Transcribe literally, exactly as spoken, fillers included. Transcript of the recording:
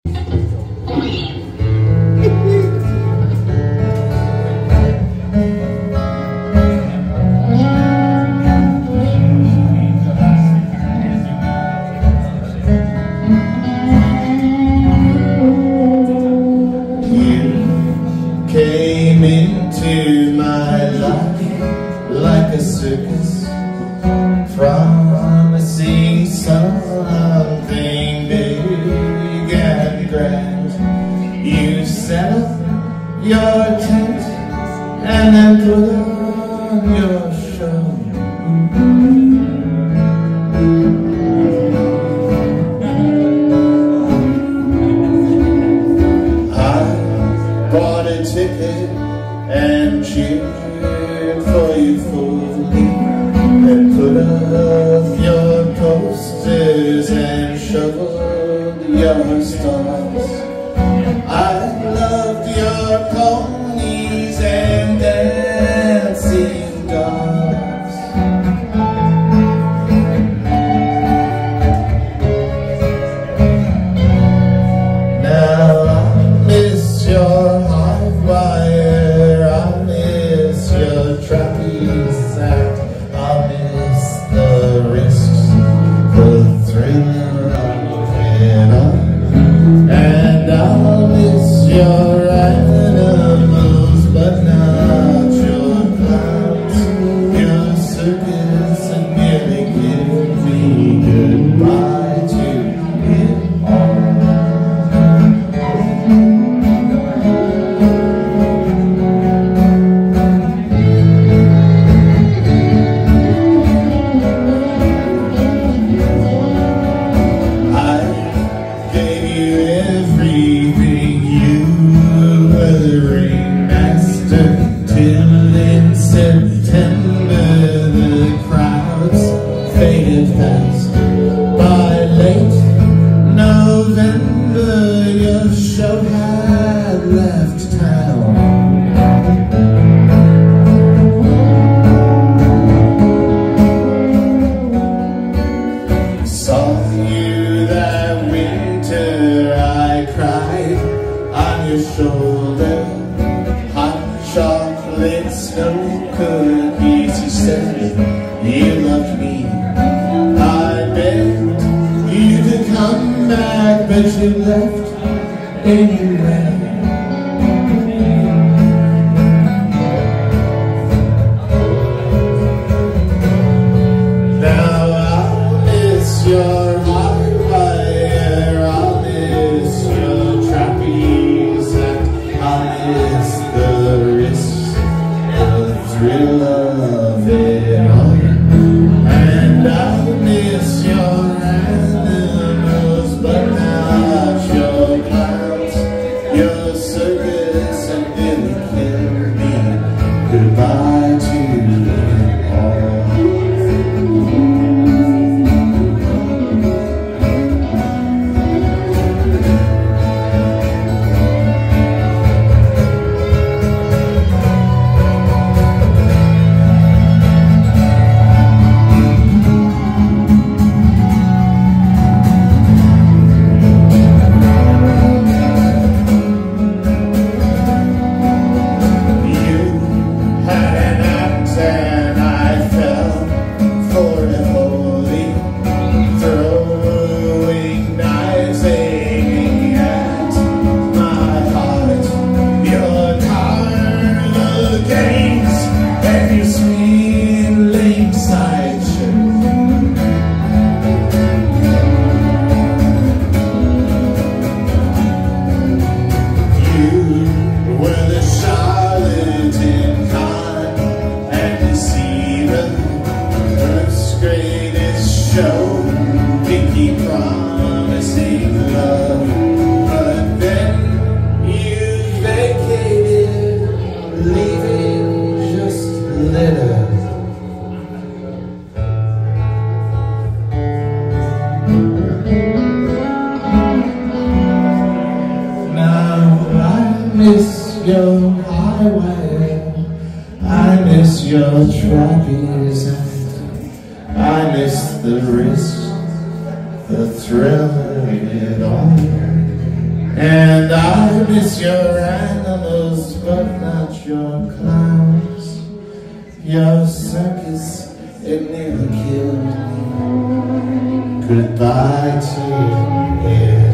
Came into my life like a circus, promising something big and grand. You set up your tent and then put on your show. Bought a ticket and cheered for you fully, and put up your posters and shoveled your stars. I loved your ponies and dancing dogs. Now I miss your trapeze act. I'll miss the risks, the thrill of it all, and I'll miss your animals, but not your clowns, your circus, and nearly give me goodbye to it all. Till in September the crowds faded fast. By late November your show had left town. Saw you that winter, I cried on your shoulder. Hot chocolate, snow cookies, you said you loved me. I begged you to come back, but you left anyway. Now I'll miss your hot wire, I'll miss your trapeze act, I'll miss the risks, the thrill of it all, and I'll miss your animals, but not your clowns, your circus, and Billy killed me. Goodbye to it all. miss your highway, I miss your trapeze act, I miss the risk, the thrill of it all, And I miss your animals, but not your clowns. Your circus, it nearly killed me. Goodbye to you.